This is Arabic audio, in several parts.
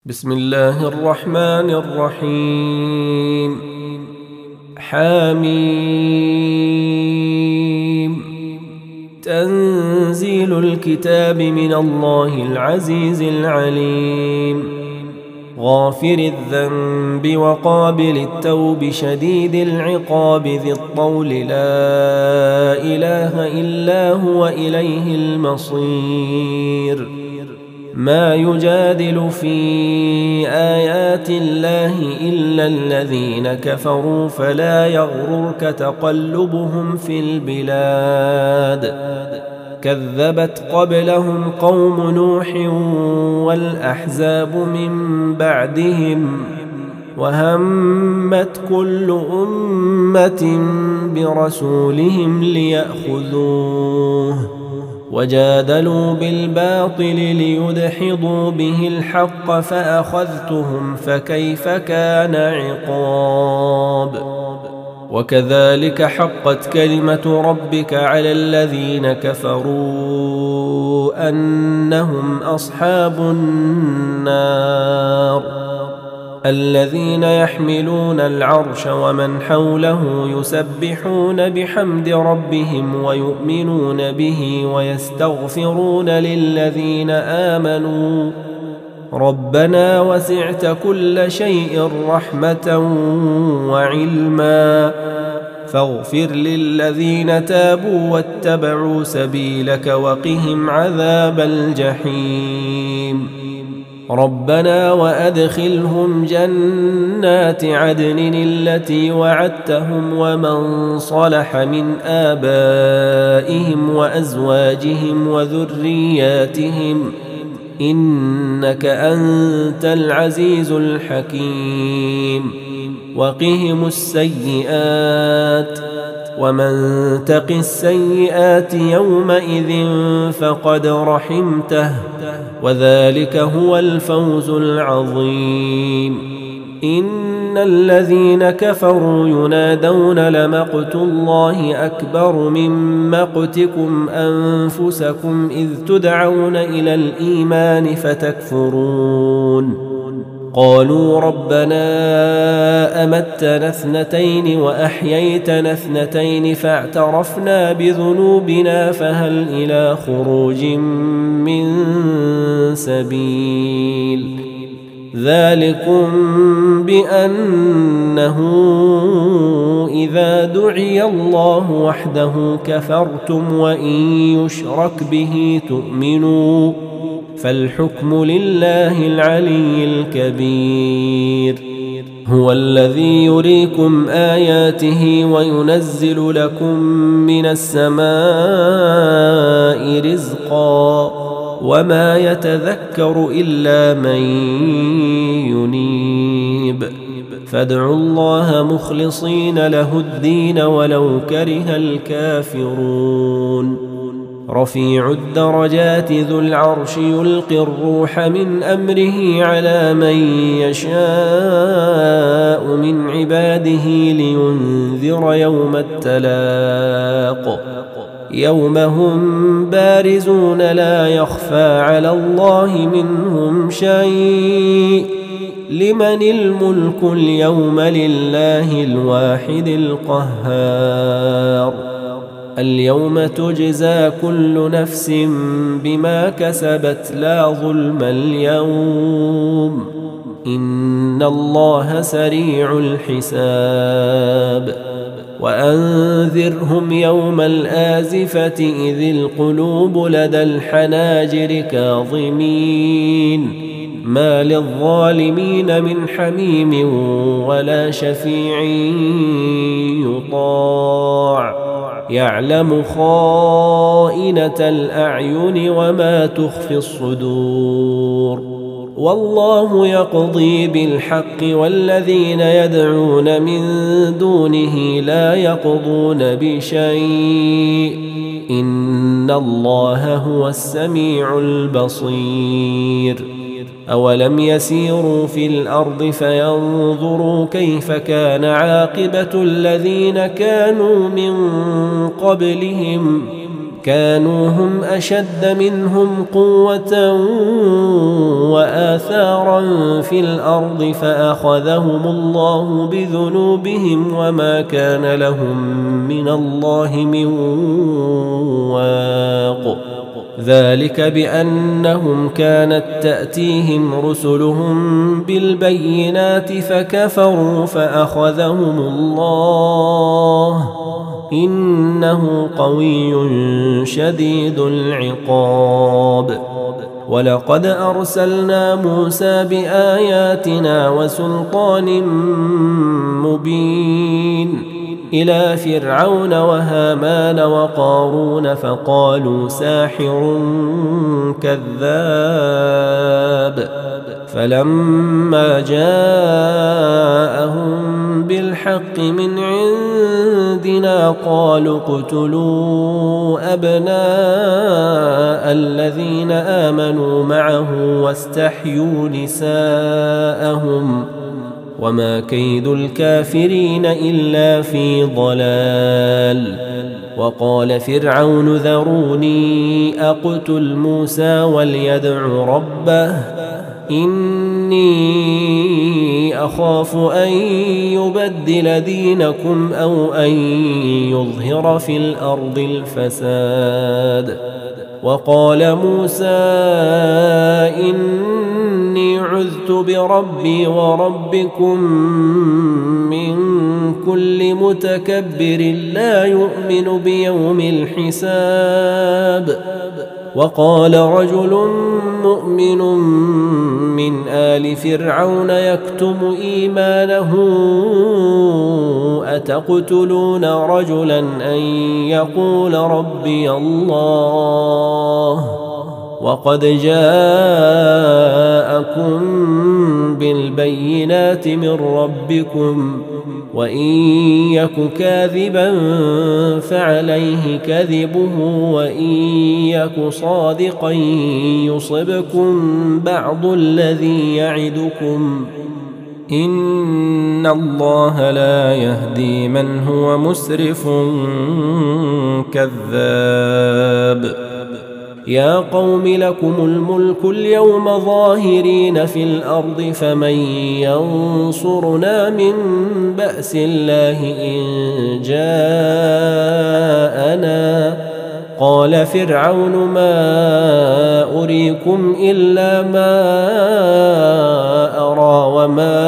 بسم الله الرحمن الرحيم. حميم. تنزيل الكتاب من الله العزيز العليم، غافر الذنب وقابل التوب شديد العقاب ذي الطول لا إله إلا هو إليه المصير. ما يجادل في آيات الله إلا الذين كفروا فلا يغررك تقلبهم في البلاد. كذبت قبلهم قوم نوح والأحزاب من بعدهم، وهمت كل أمة برسولهم ليأخذوه، وجادلوا بالباطل ليدحضوا به الحق فأخذتهم فكيف كان عقاب. وكذلك حقت كلمة ربك على الذين كفروا أنهم أصحاب النار. الذين يحملون العرش ومن حوله يسبحون بحمد ربهم ويؤمنون به ويستغفرون للذين آمنوا ربنا وسعت كل شيء رحمة وعلما فاغفر للذين تابوا واتبعوا سبيلك وقهم عذاب الجحيم. ربنا وأدخلهم جنات عدن التي وعدتهم ومن صلح من آبائهم وأزواجهم وذرياتهم إنك أنت العزيز الحكيم. وقهم السيئات ومن تق السيئات يومئذ فقد رحمته وذلك هو الفوز العظيم. إن الذين كفروا ينادون لمقت الله أكبر من مقتكم أنفسكم إذ تدعون إلى الإيمان فتكفرون. قالوا ربنا أمتنا اثنتين وأحييتنا اثنتين فاعترفنا بذنوبنا فهل إلى خروج من سبيل. ذلكم بأنه إذا دعي الله وحده كفرتم وإن يشرك به تؤمنوا فالحكم لله العلي الكبير. هو الذي يريكم آياته وينزل لكم من السماء رزقا وما يتذكر إلا من ينيب. فادعوا الله مخلصين له الدين ولو كره الكافرون. رفيع الدرجات ذو العرش يلقي الروح من أمره على من يشاء من عباده لينذر يوم التلاق. يوم هم بارزون لا يخفى على الله منهم شيء. لمن الملك اليوم لله الواحد القهار. اليوم تجزى كل نفس بما كسبت لا ظلم اليوم إن الله سريع الحساب. وأنذرهم يوم الآزفة إذ القلوب لدى الحناجر كاظمين ما للظالمين من حميم ولا شفيع يطاع. يعلم خائنة الأعين وما تخفي الصدور. والله يقضي بالحق والذين يدعون من دونه لا يقضون بشيء إن الله هو السميع البصير. أولم يسيروا في الأرض فينظروا كيف كان عاقبة الذين كانوا من قبلهم كانوا هم أشد منهم قوة وآثارا في الأرض فأخذهم الله بذنوبهم وما كان لهم من الله من واق. ذلك بأنهم كانت تأتيهم رسلهم بالبينات فكفروا فأخذهم الله إنه قوي شديد العقاب. ولقد أرسلنا موسى بآياتنا وسلطان مبين إلى فرعون وهامان وقارون فقالوا ساحر كذاب. فلما جاءهم بالحق من عندنا قالوا اقتلوا أبناء الذين آمنوا معه واستحيوا نساءهم وما كيد الكافرين إلا في ضلال. وقال فرعون ذروني أقتل موسى وليدع ربه إني أخاف أن يبدل دينكم أو أن يظهر في الأرض الفساد. وقال موسى إني عذت بربي وربكم من كل متكبر لا يؤمن بيوم الحساب. وقال رجل مؤمن من آل فرعون يكتم إيمانه أتقتلون رجلا أن يقول ربي الله وقد جاءكم بالبينات من ربكم وإن يك كاذبا فعليه كذبه وإن يك صادقا يصبكم بعض الذي يعدكم إن الله لا يهدي من هو مسرف كذاب. يا قوم لكم الملك اليوم ظاهرين في الأرض فمن ينصرنا من بأس الله إن جاءنا. قال فرعون ما أريكم إلا ما أرى وما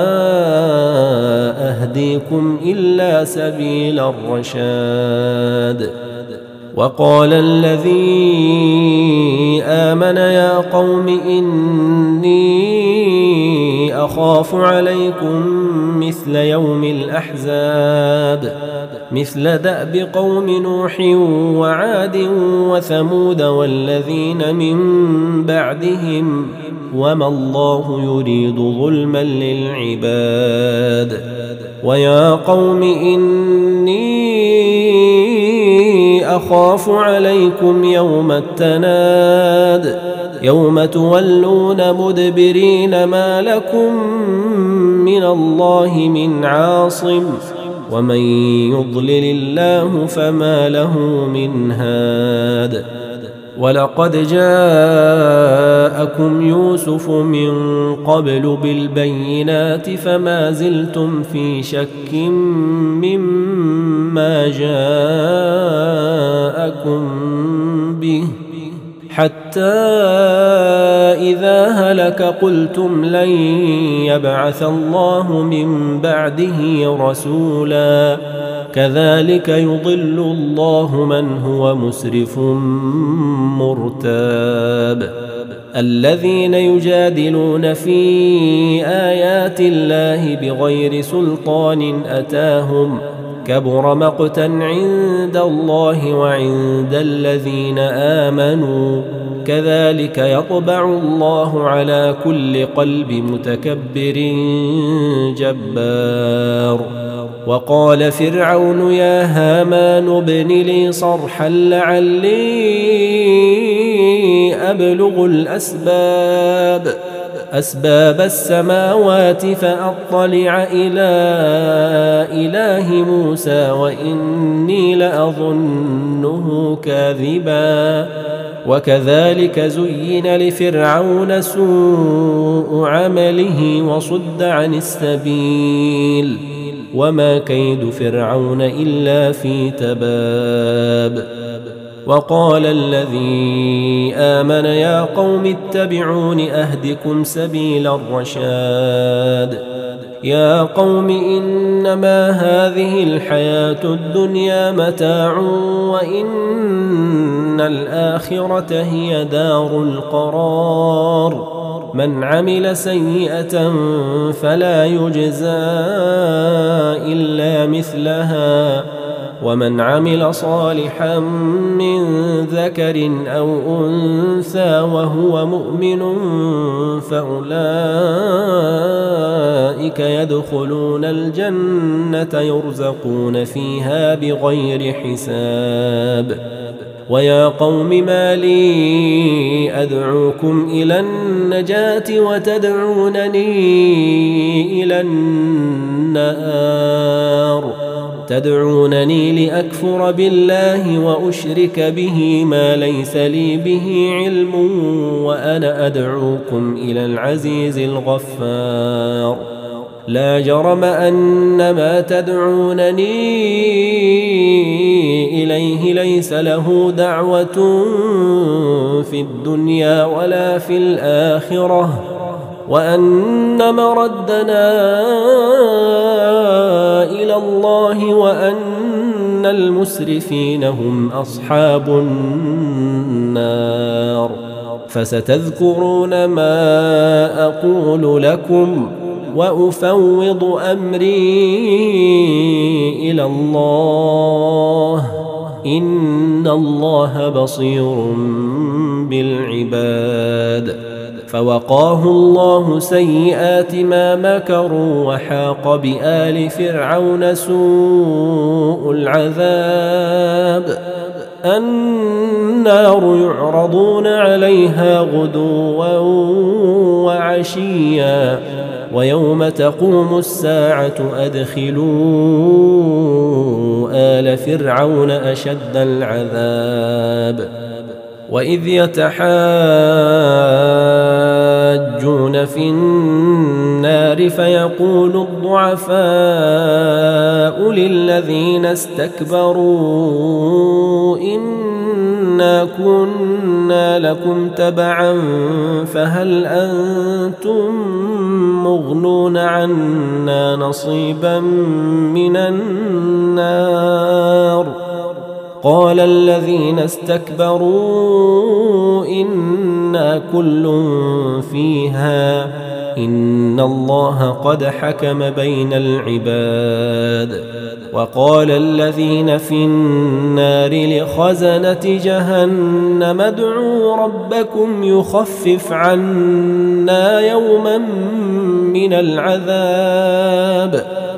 أهديكم إلا سبيل الرشاد. وقال الذي آمن يا قوم إني أخاف عليكم مثل يوم الأحزاب مثل دأب قوم نوح وعاد وثمود والذين من بعدهم وما الله يريد ظلما للعباد. ويا قوم إني أخاف عليكم يوم التناد يوم تولون مدبرين ما لكم من الله من عاصم ومن يضلل الله فما له من هاد. ولقد جاءكم يوسف من قبل بالبينات فما زلتم في شك مما جاءكم به حتى إذا هلك قلتم لن يبعث الله من بعده رسولا كذلك يضل الله من هو مسرف مرتاب. الذين يجادلون في آيات الله بغير سلطان أتاهم كبر مقتا عند الله وعند الذين آمنوا كذلك يطبع الله على كل قلب متكبر جبار. وقال فرعون يا هامان ابن لي صرحا لعلي أبلغ الأسباب أسباب السماوات فأطلع إلى إله موسى وإني لأظنه كاذبا وكذلك زين لفرعون سوء عمله وصد عن السبيل وما كيد فرعون إلا في تباب. وقال الذي آمن يا قوم اتبعون أهدكم سبيل الرشاد. يا قوم إنما هذه الحياة الدنيا متاع وإن الآخرة هي دار القرار. من عمل سيئة فلا يجزى إلا مثلها ومن عمل صالحا من ذكر أو أنثى وهو مؤمن فأولئك يدخلون الجنة يرزقون فيها بغير حساب. ويا قوم ما لي أدعوكم إلى النجاة وتدعونني إلى النار تدعونني لأكفر بالله وأشرك به ما ليس لي به علم وأنا أدعوكم إلى العزيز الغفار. لا جرم أن ما تدعونني إليه ليس له دعوة في الدنيا ولا في الآخرة وأن مردنا إلى الله وأن المسرفين هم أصحاب النار. فستذكرون ما أقول لكم وأفوض أمري إلى الله إن الله بصير بالعباد. فوقاه الله سيئات ما مكروا وحاق بآل فرعون سوء العذاب. النار يعرضون عليها غدوا وعشيا ويوم تقوم الساعة أدخلوا آل فرعون أشد العذاب. وإذ يتحاجون في النار فيقول الضعفاء للذين استكبروا إنا كنا لكم تبعا فهل أنتم مغنون عنا نصيبا من النار. قال الذين استكبروا إنا كل فيها إن الله قد حكم بين العباد. وقال الذين في النار لخزنة جهنم ادعوا ربكم يخفف عنا يوما من العذاب.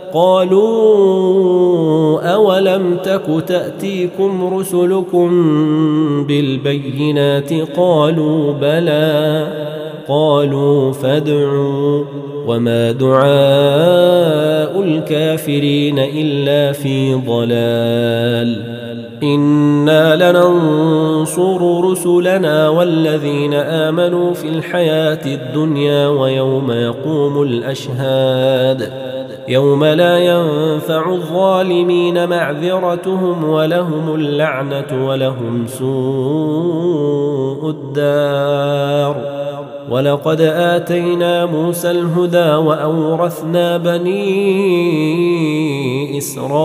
قالوا أولم تك تأتيكم رسلكم بالبينات قالوا بلى قالوا فادعوا وما دعاء الكافرين إلا في ضلال. إنا لننصر رسلنا والذين آمنوا في الحياة الدنيا ويوم يقوم الأشهاد يوم لا ينفع الظالمين معذرتهم ولهم اللعنة ولهم سوء الدار. ولقد آتينا موسى الهدى وأورثنا بني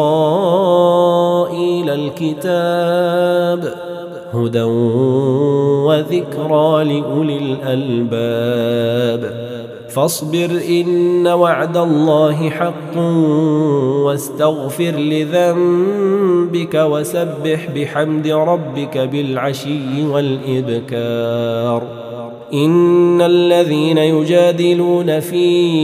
إسرائيل الكتاب هدى وذكرى لأولي الألباب. فاصبر إن وعد الله حق واستغفر لذنبك وسبح بحمد ربك بالعشي والإبكار. إن الذين يجادلون في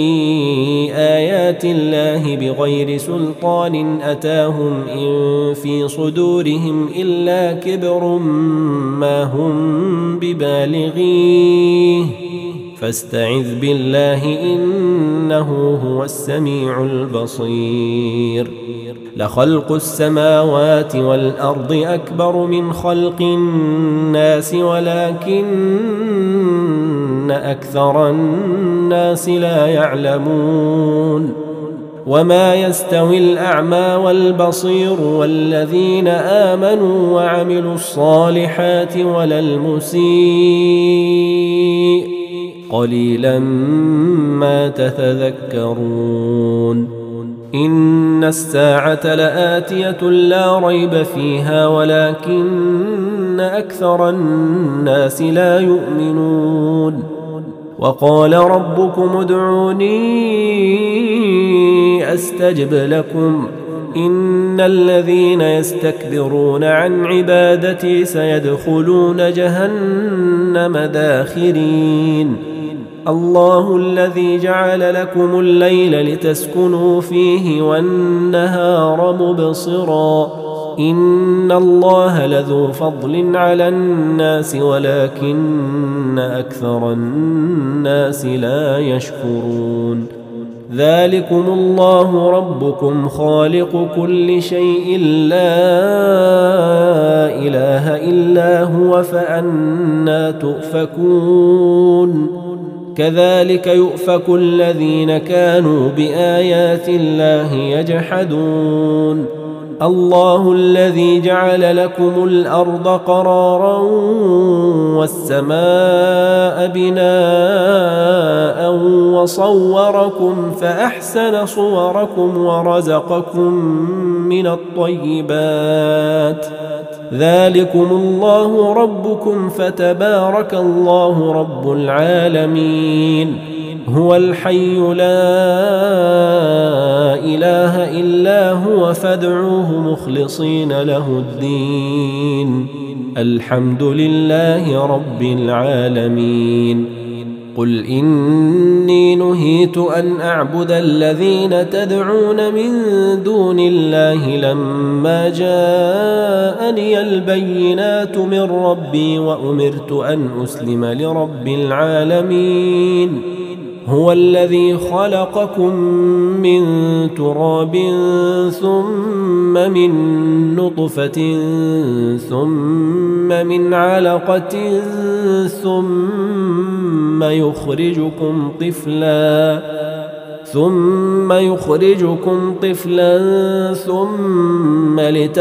آيات الله بغير سلطان أتاهم إن في صدورهم إلا كبر ما هم ببالغيه فاستعذ بالله إنه هو السميع البصير. لخلق السماوات والأرض أكبر من خلق الناس ولكن أكثر الناس لا يعلمون. وما يستوي الأعمى والبصير والذين آمنوا وعملوا الصالحات ولا المسيء قليلا ما تتذكرون. إن الساعة لآتية لا ريب فيها ولكن أكثر الناس لا يؤمنون. وقال ربكم ادعوني أستجب لكم إن الذين يستكبرون عن عبادتي سيدخلون جهنم داخرين. الله الذي جعل لكم الليل لتسكنوا فيه والنهار مبصرا إن الله لذو فضل على الناس ولكن أكثر الناس لا يشكرون. ذلكم الله ربكم خالق كل شيء لا إله إلا هو فأنى تؤفكون. كذلك يؤفك الذين كانوا بآيات الله يجحدون. الله الذي جعل لكم الأرض قرارا والسماء بناء وصوركم فأحسن صوركم ورزقكم من الطيبات. ذلكم الله ربكم فتبارك الله رب العالمين. هو الحي لا إله إلا هو فادعوه مخلصين له الدين الحمد لله رب العالمين. قل إني نهيت أن أعبد الذين تدعون من دون الله لما جاءني البينات من ربي وأمرت أن أسلم لرب العالمين. هو الذي خلقكم من تراب ثم من نطفة ثم من علقة ثم يخرجكم طفلا ثم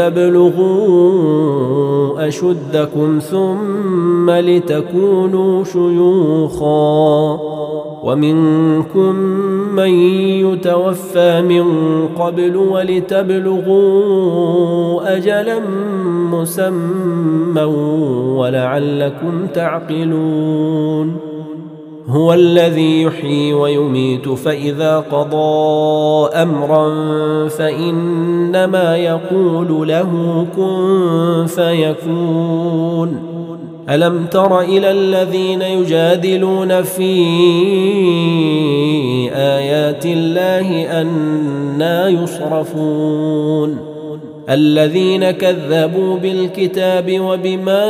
لتبلغوا أشدكم ثم لتكونوا شيوخا ومنكم من يتوفى من قبل ولتبلغوا أجلا مسمى ولعلكم تعقلون. هو الذي يحيي ويميت فإذا قضى أمرا فإنما يقول له كن فيكون. ألم تر إلى الذين يجادلون في آيات الله أنى يصرفون الذين كذبوا بالكتاب وبما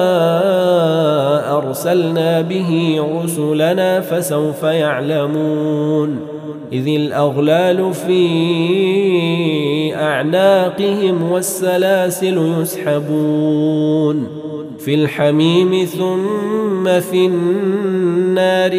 أرسلنا به رسلنا فسوف يعلمون. إذ الأغلال في أعناقهم والسلاسل يسحبون في الحميم ثم في النار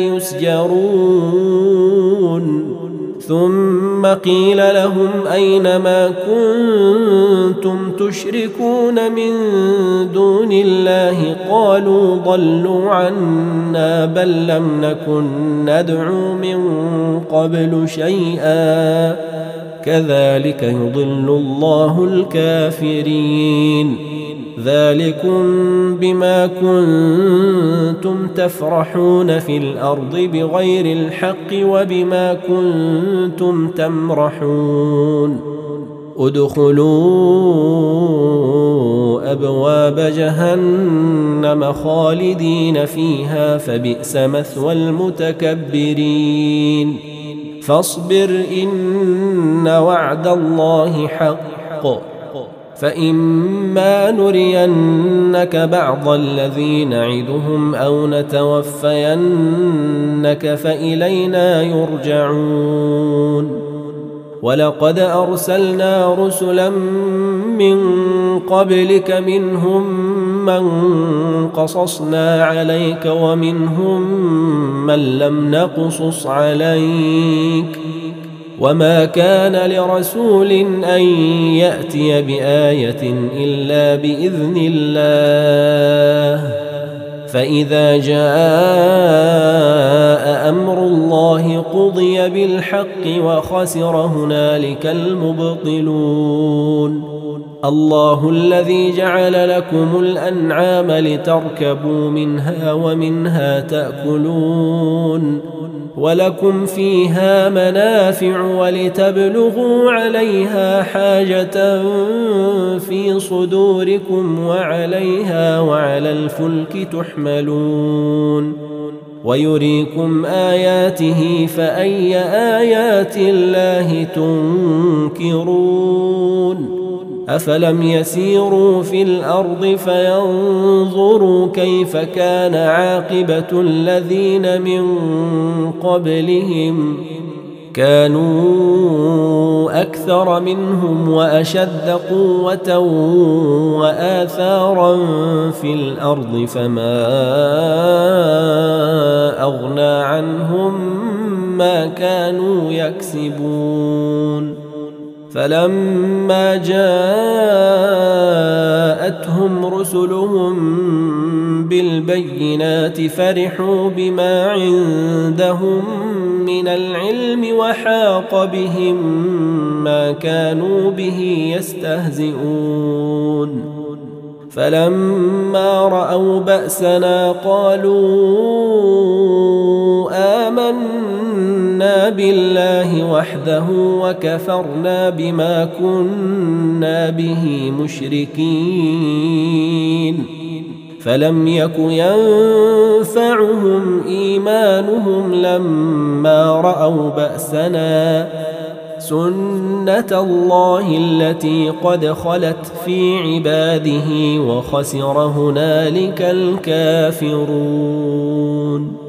يسجرون. ثم قيل لهم أين ما كنتم تشركون من دون الله قالوا ضلوا عنا بل لم نكن ندعو من قبل شيئا كذلك يضل الله الكافرين. ذلكم بما كنتم تفرحون في الأرض بغير الحق وبما كنتم تمرحون. ادخلوا أبواب جهنم خالدين فيها فبئس مثوى المتكبرين. فاصبر إن وعد الله حق فإما نرينك بعض الذي نعدهم أو نتوفينك فإلينا يرجعون. ولقد أرسلنا رسلا من قبلك منهم من قصصنا عليك ومنهم من لم نقصص عليك، وما كان لرسول أن يأتي بآية إلا بإذن الله، فإذا جاء أمر الله قضي بالحق وخسر هنالك المبطلون. الله الذي جعل لكم الأنعام لتركبوا منها ومنها تأكلون، ولكم فيها منافع ولتبلغوا عليها حاجة في صدوركم وعليها وعلى الفلك تحملون، ويريكم آياته فأي آيات الله تنكرون. أفلم يسيروا في الأرض فينظروا كيف كان عاقبة الذين من قبلهم، كانوا أكثر منهم وأشد قوة وآثارا في الأرض، فما أغنى عنهم ما كانوا يكسبون. فلما جاءتهم رسلهم بالبينات فرحوا بما عندهم من العلم وحاق بهم ما كانوا به يستهزئون. فلما رأوا بأسنا قالوا آمنا بالله وحده وكفرنا بما كنا به مشركين. فلم يك ينفعهم إيمانهم لما رأوا بأسنا، سنة الله التي قد خلت في عباده وخسر هنالك الكافرون.